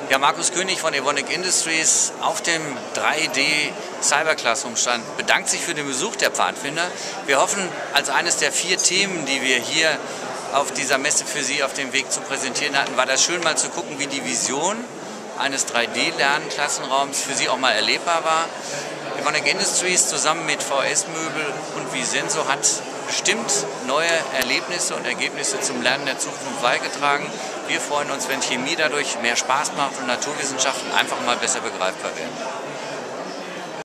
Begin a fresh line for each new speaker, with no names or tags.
Ja, Markus König von Evonik Industries auf dem 3D Cyber Classroom Stand bedankt sich für den Besuch der Pfadfinder. Wir hoffen, als eines der 4 Themen, die wir hier auf dieser Messe für Sie auf dem Weg zu präsentieren hatten, war das schön mal zu gucken, wie die Vision eines 3D-Lernklassenraums für Sie auch mal erlebbar war. Evonik Industries zusammen mit VS Möbel und Visenso hat bestimmt neue Erlebnisse und Ergebnisse zum Lernen der Zukunft beigetragen. Wir freuen uns, wenn Chemie dadurch mehr Spaß macht und Naturwissenschaften einfach mal besser begreifbar werden.